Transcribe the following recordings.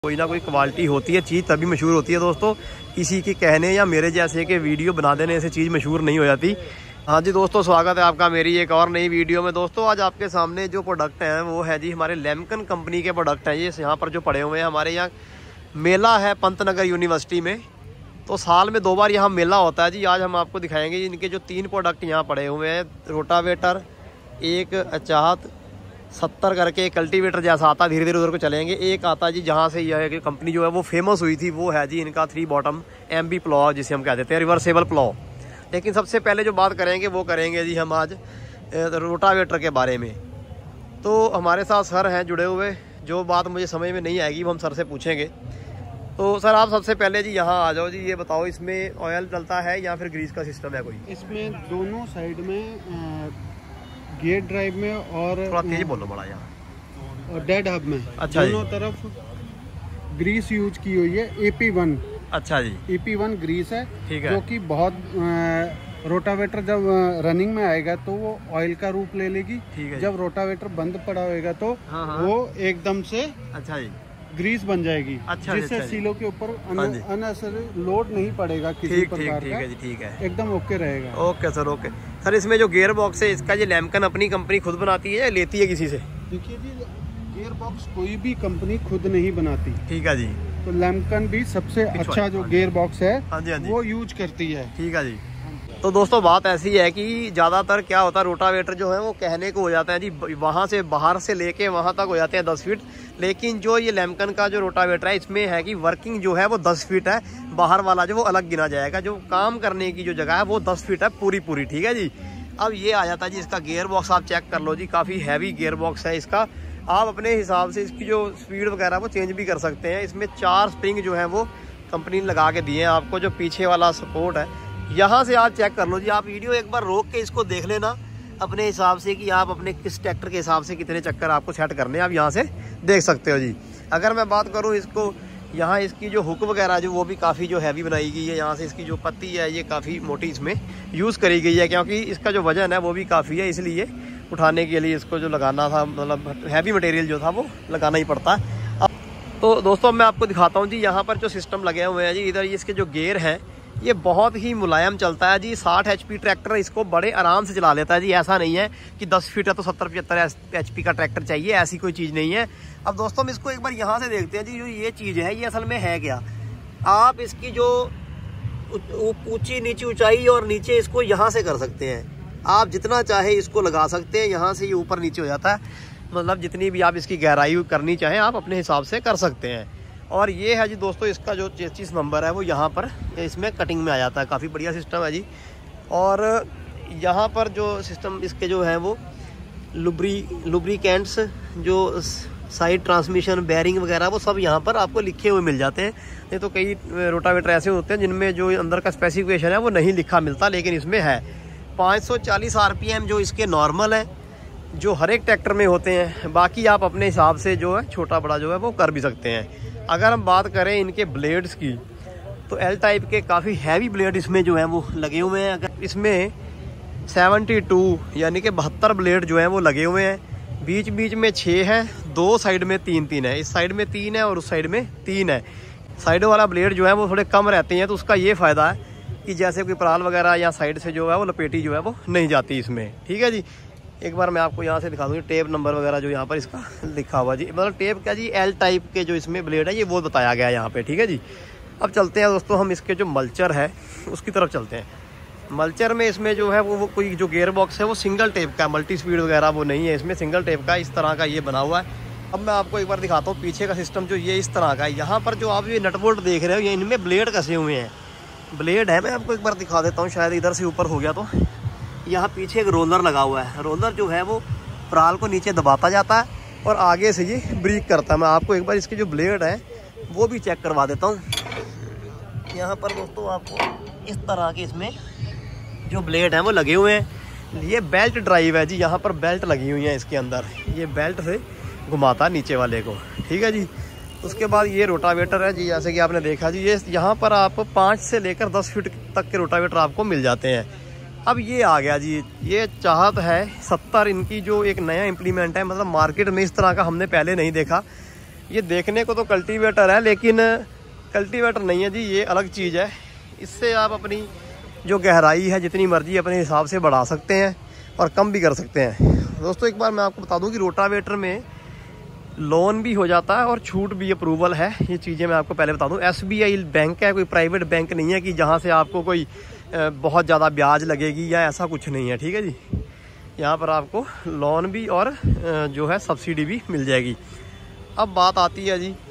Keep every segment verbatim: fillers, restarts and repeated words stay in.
कोई ना कोई क्वालिटी होती है, चीज़ तभी मशहूर होती है दोस्तों। किसी के कहने या मेरे जैसे के वीडियो बना देने से चीज़ मशहूर नहीं हो जाती। हाँ जी दोस्तों, स्वागत है आपका मेरी एक और नई वीडियो में। दोस्तों आज आपके सामने जो प्रोडक्ट हैं वो है जी हमारे लैम्कन कंपनी के प्रोडक्ट हैं। ये यहाँ पर जो पड़े हुए हैं, हमारे यहाँ मेला है पंतनगर यूनिवर्सिटी में, तो साल में दो बार यहाँ मेला होता है जी। आज हम आपको दिखाएंगे इनके जो तीन प्रोडक्ट यहाँ पड़े हुए हैं, रोटावेटर, एक अचाहत सत्तर करके कल्टीवेटर जैसा आता है, धीरे धीरे उधर को चलेंगे। एक आता है जी जहाँ से यह कंपनी जो है वो फेमस हुई थी, वो है जी इनका three bottom M B plough, जिसे हम कह देते हैं रिवर्सेबल प्लॉ। लेकिन सबसे पहले जो बात करेंगे वो करेंगे जी हम आज रोटावेटर के बारे में। तो हमारे साथ सर हैं जुड़े हुए, जो बात मुझे समझ में नहीं आएगी वो हम सर से पूछेंगे। तो सर आप सबसे पहले जी यहाँ आ जाओ जी, ये बताओ इसमें ऑयल डलता है या फिर ग्रीस का सिस्टम है कोई? इसमें दोनों साइड में गियर ड्राइव में और थोड़ा तेज बोलो बड़ा यहाँ, और डेड हब में अच्छा दोनों तरफ ग्रीस यूज की हुई है। ए पी वन अच्छा जी, ए पी वन ग्रीस है, ठीक है। जो कि बहुत रोटावेटर जब रनिंग में आएगा तो वो ऑयल का रूप ले लेगी। ठीक है। जब रोटावेटर बंद पड़ा होएगा तो हाँ हाँ। वो एकदम से अच्छा जी ग्रीस बन जाएगी, अच्छा, जिससे अच्छा सीलों के ऊपर अननेसेसरी लोड नहीं पड़ेगा किसी ठीक प्रकार ठीक का। है जी, ठीक है, एकदम ओके रहेगा। Okay sir, okay sir. इसमें जो गियर बॉक्स है इसका, ये लैम्कन अपनी कंपनी खुद बनाती है या लेती है किसी से? देखिए जी, गियर बॉक्स कोई भी कंपनी खुद नहीं बनाती, ठीक है जी। तो लैम्कन भी सबसे अच्छा जो गियर बॉक्स है हाँ जी, हाँ जी, वो यूज करती है। ठीक है जी। तो दोस्तों बात ऐसी है कि ज़्यादातर क्या होता है, रोटावेटर जो है वो कहने को हो जाता है जी, वहाँ से बाहर से लेके वहाँ तक हो जाते हैं दस फीट। लेकिन जो ये लैम्कन का जो रोटावेटर है इसमें है कि वर्किंग जो है वो दस फीट है, बाहर वाला जो वो अलग गिना जाएगा। जो काम करने की जो जगह है वो दस फीट है पूरी पूरी, ठीक है जी। अब ये आ जाता है जी इसका गियर बॉक्स, आप चेक कर लो जी, काफ़ी हैवी गियर बॉक्स है इसका। आप अपने हिसाब से इसकी जो स्पीड वगैरह वो चेंज भी कर सकते हैं। इसमें चार स्प्रिंग जो है वो कंपनी ने लगा के दिए हैं आपको। जो पीछे वाला सपोर्ट है यहाँ से आप चेक कर लो जी, आप वीडियो एक बार रोक के इसको देख लेना अपने हिसाब से कि आप अपने किस ट्रैक्टर के हिसाब से कितने चक्कर आपको सेट करने हैं, आप यहाँ से देख सकते हो जी। अगर मैं बात करूँ इसको, यहाँ इसकी जो हुक वगैरह जो वो भी काफ़ी जो हैवी बनाई गई है। यहाँ से इसकी जो पत्ती है ये काफ़ी मोटी इसमें यूज़ करी गई है, क्योंकि इसका जो वजन है वो भी काफ़ी है, इसलिए उठाने के लिए इसको जो लगाना था, मतलब हैवी मटेरियल जो था वो लगाना ही पड़ता है। अब तो दोस्तों मैं आपको दिखाता हूँ जी, यहाँ पर जो सिस्टम लगे हुए हैं जी, इधर इसके जो गेयर हैं ये बहुत ही मुलायम चलता है जी। साठ एच पी ट्रैक्टर इसको बड़े आराम से चला लेता है जी। ऐसा नहीं है कि दस फीट है तो सत्तर पचहत्तर एच पी का ट्रैक्टर चाहिए, ऐसी कोई चीज़ नहीं है। अब दोस्तों हम इसको एक बार यहाँ से देखते हैं जी, जो ये चीज़ है ये असल में है क्या। आप इसकी जो ऊंची नीची ऊंचाई और नीचे इसको यहाँ से कर सकते हैं, आप जितना चाहे इसको लगा सकते हैं। यहाँ से ये ऊपर नीचे हो जाता है, मतलब जितनी भी आप इसकी गहराई करनी चाहें आप अपने हिसाब से कर सकते हैं। और ये है जी दोस्तों इसका जो चेसिस नंबर है वो यहाँ पर इसमें कटिंग में आ जाता है, काफ़ी बढ़िया सिस्टम है जी। और यहाँ पर जो सिस्टम इसके जो है वो लुब्री लुब्रिकेंट्स, जो साइड ट्रांसमिशन बेयरिंग वगैरह वो सब यहाँ पर आपको लिखे हुए मिल जाते हैं। नहीं तो कई रोटावेटर ऐसे होते हैं जिनमें जो अंदर का स्पेसिफिकेशन है वो नहीं लिखा मिलता, लेकिन इसमें है। पाँच सौ चालीस आर पी एम जो इसके नॉर्मल है, जो हर एक ट्रैक्टर में होते हैं। बाकी आप अपने हिसाब से जो है छोटा बड़ा जो है वो कर भी सकते हैं। अगर हम बात करें इनके ब्लेड्स की, तो एल टाइप के काफ़ी हैवी ब्लेड इसमें जो है वो लगे हुए हैं। अगर इसमें बहत्तर यानी कि बहत्तर ब्लेड जो हैं वो लगे हुए हैं। बीच बीच में छः हैं, दो साइड में तीन तीन है, इस साइड में तीन है और उस साइड में तीन है। साइड वाला ब्लेड जो है वो थोड़े कम रहते हैं, तो उसका ये फ़ायदा है कि जैसे कोई पराल वगैरह या साइड से जो है वो लपेटी जो है वो नहीं जाती इसमें, ठीक है जी। एक बार मैं आपको यहाँ से दिखा दूँगी टेप नंबर वगैरह जो यहाँ पर इसका लिखा हुआ जी, मतलब टेप का जी एल टाइप के जो इसमें ब्लेड है ये वो बताया गया है यहाँ पे, ठीक है जी। अब चलते हैं दोस्तों हम इसके जो मल्चर है उसकी तरफ चलते हैं। मल्चर में इसमें जो है वो, वो कोई जो गियर बॉक्स है वो सिंगल टेप का, मल्टी स्पीड वगैरह वो नहीं है इसमें, सिंगल टेप का इस तरह का ये बना हुआ है। अब मैं आपको एक बार दिखाता हूँ पीछे का सिस्टम, जो ये इस तरह का है। यहाँ पर जो आप ये नट बोल्ट देख रहे हो ये इनमें ब्लेड कसे हुए हैं, ब्लेड है। मैं आपको एक बार दिखा देता हूँ, शायद इधर से ऊपर हो गया। तो यहाँ पीछे एक रोलर लगा हुआ है, रोलर जो है वो पराल को नीचे दबाता जाता है और आगे से ये ब्रेक करता है। मैं आपको एक बार इसके जो ब्लेड है वो भी चेक करवा देता हूँ। यहाँ पर दोस्तों आपको इस तरह के इसमें जो ब्लेड हैं वो लगे हुए हैं। ये बेल्ट ड्राइव है जी, यहाँ पर बेल्ट लगी हुई है इसके अंदर, ये बेल्ट से घुमाता है नीचे वाले को, ठीक है जी। उसके बाद ये रोटावेटर है जी, जैसे कि आपने देखा जी, ये यहाँ पर आप पाँच से लेकर दस फीट तक के रोटावेटर आपको मिल जाते हैं। अब ये आ गया जी, ये चाहत है सत्तर, इनकी जो एक नया इम्प्लीमेंट है, मतलब मार्केट में इस तरह का हमने पहले नहीं देखा। ये देखने को तो कल्टीवेटर है लेकिन कल्टीवेटर नहीं है जी, ये अलग चीज़ है। इससे आप अपनी जो गहराई है जितनी मर्जी अपने हिसाब से बढ़ा सकते हैं और कम भी कर सकते हैं। दोस्तों एक बार मैं आपको बता दूं कि रोटावेटर में लोन भी हो जाता है और छूट भी अप्रूवल है। ये चीज़ें मैं आपको पहले बता दूं। एसबीआई बैंक है, कोई प्राइवेट बैंक नहीं है कि जहां से आपको कोई बहुत ज़्यादा ब्याज लगेगी या ऐसा कुछ नहीं है, ठीक है जी। यहाँ पर आपको लोन भी और जो है सब्सिडी भी मिल जाएगी। अब बात आती है जी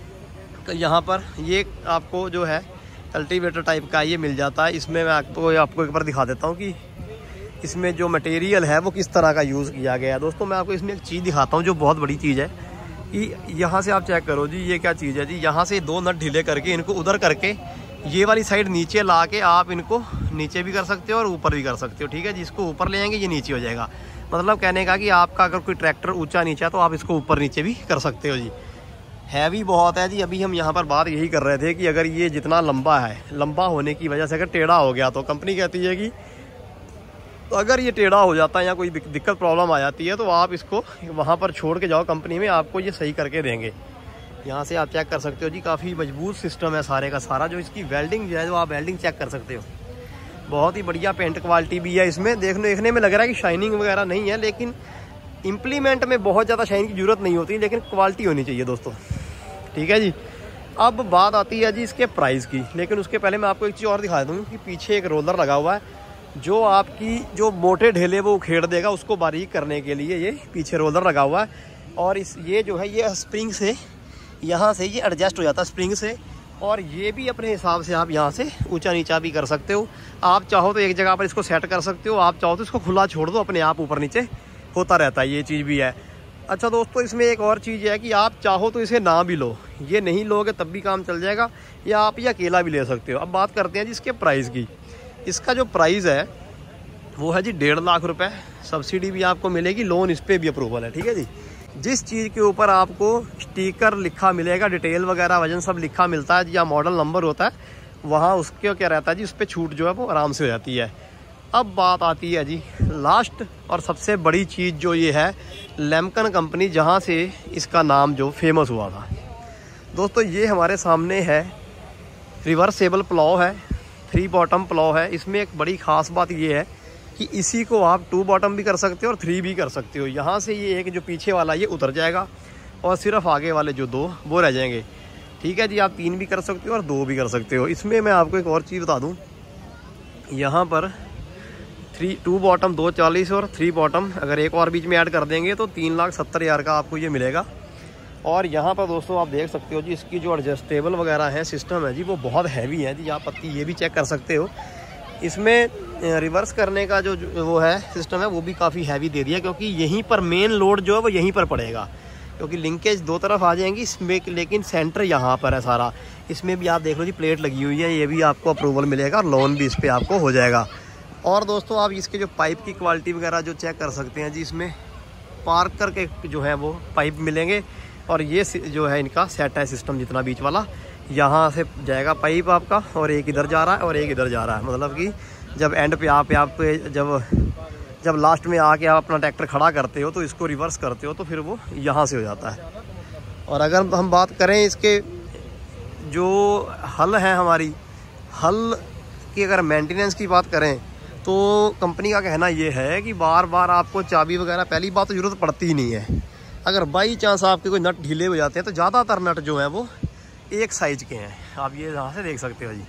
यहाँ पर, ये आपको जो है कल्टीवेटर टाइप का ये मिल जाता है। इसमें मैं आपको आपको एक बार दिखा देता हूँ कि इसमें जो मटेरियल है वो किस तरह का यूज़ किया गया है। दोस्तों मैं आपको इसमें एक चीज़ दिखाता हूँ जो बहुत बड़ी चीज़ है कि यहाँ से आप चेक करो जी, ये क्या चीज़ है जी। यहाँ से दो नट ढीले करके इनको उधर करके ये वाली साइड नीचे ला के आप इनको नीचे भी कर सकते हो और ऊपर भी कर सकते हो, ठीक है जी। इसको ऊपर ले जाएंगे ये नीचे हो जाएगा। मतलब कहने का कि आपका अगर कोई ट्रैक्टर ऊँचा नीचा तो आप इसको ऊपर नीचे भी कर सकते हो जी। हैवी बहुत है जी। अभी हम यहाँ पर बात यही कर रहे थे कि अगर ये जितना लंबा है, लंबा होने की वजह से अगर टेढ़ा हो गया तो कंपनी कहती है कि तो अगर ये टेढ़ा हो जाता है या कोई दिक्कत प्रॉब्लम आ जाती है तो आप इसको वहाँ पर छोड़ के जाओ, कंपनी में आपको ये सही करके देंगे। यहाँ से आप चेक कर सकते हो जी, काफ़ी मजबूत सिस्टम है सारे का सारा। जो इसकी वेल्डिंग जो है जो आप वेल्डिंग चेक कर सकते हो, बहुत ही बढ़िया पेंट क्वालिटी भी है इसमें। देखने देखने में लग रहा है कि शाइनिंग वगैरह नहीं है, लेकिन इम्प्लीमेंट में बहुत ज़्यादा शाइन की ज़रूरत नहीं होती, लेकिन क्वालिटी होनी चाहिए दोस्तों, ठीक है जी। अब बात आती है जी इसके प्राइस की, लेकिन उसके पहले मैं आपको एक चीज़ और दिखा दूँ कि पीछे एक रोलर लगा हुआ है जो आपकी जो मोटे ढेले वो उखेड़ देगा, उसको बारीक करने के लिए ये पीछे रोलर लगा हुआ है। और इस ये जो है ये स्प्रिंग से यहाँ से ये एडजस्ट हो जाता है स्प्रिंग से, और ये भी अपने हिसाब से आप यहाँ से ऊंचा नीचा भी कर सकते हो। आप चाहो तो एक जगह पर इसको सेट कर सकते हो, आप चाहो तो इसको खुला छोड़ दो, अपने आप ऊपर नीचे होता रहता है, ये चीज़ भी है। अच्छा दोस्तों इसमें एक और चीज़ है कि आप चाहो तो इसे ना भी लो, ये नहीं लोगे तब भी काम चल जाएगा, या आप ये अकेला भी ले सकते हो। अब बात करते हैं जी इसके प्राइस की। इसका जो प्राइस है वो है जी डेढ़ लाख रुपए। सब्सिडी भी आपको मिलेगी, लोन इस पर भी अप्रूवल है, ठीक है जी। जिस चीज़ के ऊपर आपको स्टिकर लिखा मिलेगा, डिटेल वगैरह वजन सब लिखा मिलता है या मॉडल नंबर होता है, वहाँ उसके क्या रहता है जी, उस पर छूट जो है वो आराम से हो जाती है। अब बात आती है जी लास्ट और सबसे बड़ी चीज़ जो ये है, लैम्पटन कंपनी जहाँ से इसका नाम जो फेमस हुआ था। दोस्तों ये हमारे सामने है रिवर्सेबल प्लाव है, थ्री बॉटम प्लाव है। इसमें एक बड़ी ख़ास बात ये है कि इसी को आप टू बॉटम भी कर सकते हो और थ्री भी कर सकते हो। यहाँ से ये एक जो पीछे वाला ये उतर जाएगा और सिर्फ आगे वाले जो दो वो रह जाएंगे, ठीक है जी। आप तीन भी कर सकते हो और दो भी कर सकते हो। इसमें मैं आपको एक और चीज़ बता दूँ, यहाँ पर थ्री टू बॉटम दो चालीस और थ्री बॉटम अगर एक और बीच में ऐड कर देंगे तो तीन लाख सत्तर हज़ार का आपको ये मिलेगा। और यहाँ पर दोस्तों आप देख सकते हो जी इसकी जो एडजस्टेबल वगैरह है सिस्टम है जी, वो बहुत हैवी है जी। आप पत्ती ये भी चेक कर सकते हो। इसमें रिवर्स करने का जो, जो वो है सिस्टम है वो भी काफ़ी हैवी दे दिया, क्योंकि यहीं पर मेन लोड जो है वो यहीं पर पड़ेगा, क्योंकि लिंकेज दो तरफ आ जाएंगी इसमें, लेकिन सेंटर यहाँ पर है सारा। इसमें भी आप देख लो जी प्लेट लगी हुई है, ये भी आपको अप्रूवल मिलेगा और लोन भी इस पर आपको हो जाएगा। और दोस्तों आप इसके जो पाइप की क्वालिटी वगैरह जो चेक कर सकते हैं जी, इसमें पार्क करके जो है वो पाइप मिलेंगे। और ये जो है इनका सेट है सिस्टम, जितना बीच वाला यहाँ से जाएगा पाइप आपका, और एक इधर जा रहा है और एक इधर जा रहा है। मतलब कि जब एंड पे आप आप जब जब लास्ट में आके आप अपना ट्रैक्टर खड़ा करते हो तो इसको रिवर्स करते हो तो फिर वो यहाँ से हो जाता है। और अगर हम बात करें इसके जो हल है, हमारी हल की अगर मेंटेनेंस की बात करें तो कंपनी का कहना ये है कि बार बार आपको चाबी वगैरह पहली बात तो ज़रूरत पड़ती ही नहीं है। अगर बाई चांस आपके कोई नट ढीले हो जाते हैं तो ज़्यादातर नट जो हैं वो एक साइज के हैं। आप ये यहाँ से देख सकते हो जी।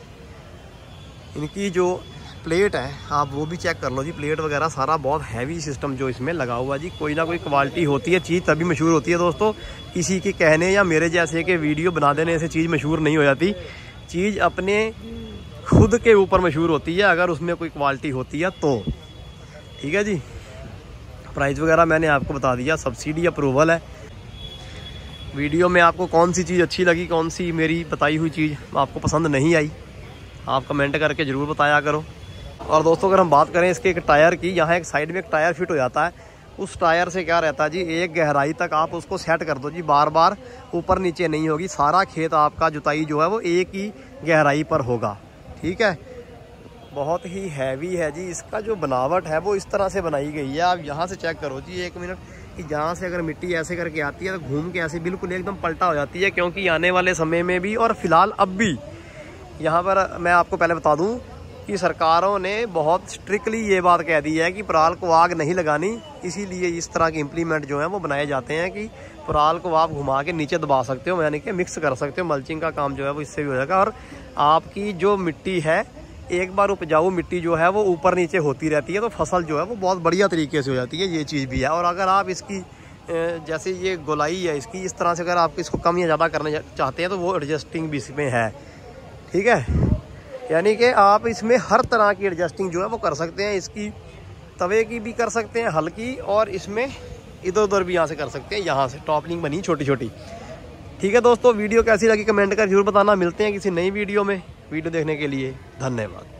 इनकी जो प्लेट है आप वो भी चेक कर लो जी, प्लेट वगैरह सारा बहुत हैवी सिस्टम जो इसमें लगा हुआ जी। कोई ना कोई क्वालिटी होती है, चीज़ तभी मशहूर होती है दोस्तों। किसी के कहने या मेरे जैसे के वीडियो बना देने से चीज़ मशहूर नहीं हो जाती। चीज़ अपने खुद के ऊपर मशहूर होती है अगर उसमें कोई क्वालिटी होती है तो, ठीक है जी। प्राइस वगैरह मैंने आपको बता दिया, सब्सिडी अप्रूवल है। वीडियो में आपको कौन सी चीज़ अच्छी लगी, कौन सी मेरी बताई हुई चीज़ आपको पसंद नहीं आई, आप कमेंट करके ज़रूर बताया करो। और दोस्तों अगर हम बात करें इसके एक टायर की, यहाँ एक साइड में एक टायर फिट हो जाता है। उस टायर से क्या रहता है जी, एक गहराई तक आप उसको सेट कर दो जी, बार बार ऊपर नीचे नहीं होगी। सारा खेत आपका जुताई जो है वो एक ही गहराई पर होगा, ठीक है। बहुत ही हैवी है जी। इसका जो बनावट है वो इस तरह से बनाई गई है, आप यहाँ से चेक करो जी। एक मिनट, कि जहाँ से अगर मिट्टी ऐसे करके आती है तो घूम के ऐसे बिल्कुल एकदम पलटा हो जाती है, क्योंकि आने वाले समय में भी और फिलहाल अब भी यहाँ पर मैं आपको पहले बता दूँ कि सरकारों ने बहुत स्ट्रिक्टली ये बात कह दी है कि पराल को आग नहीं लगानी। इसीलिए इस तरह के इम्प्लीमेंट जो हैं वो बनाए जाते हैं कि पराल को आप घुमा के नीचे दबा सकते हो, यानी कि मिक्स कर सकते हो। मल्चिंग का काम जो है वो इससे भी हो जाएगा। और आपकी जो मिट्टी है, एक बार उपजाऊ मिट्टी जो है वो ऊपर नीचे होती रहती है, तो फसल जो है वो बहुत बढ़िया तरीके से हो जाती है। ये चीज़ भी है। और अगर आप इसकी जैसे ये गोलाई है इसकी, इस तरह से अगर आप इसको कम या ज़्यादा करना चाहते हैं तो वो एडजस्टिंग भी इसमें है। ठीक है, यानी कि आप इसमें हर तरह की एडजस्टिंग जो है वो कर सकते हैं। इसकी तवे की भी कर सकते हैं हल्की, और इसमें इधर उधर भी यहाँ से कर सकते हैं। यहाँ से टॉपलिंग बनी छोटी छोटी। ठीक है दोस्तों, वीडियो कैसी लगी कमेंट कर जरूर बताना। मिलते हैं किसी नई वीडियो में। वीडियो देखने के लिए धन्यवाद।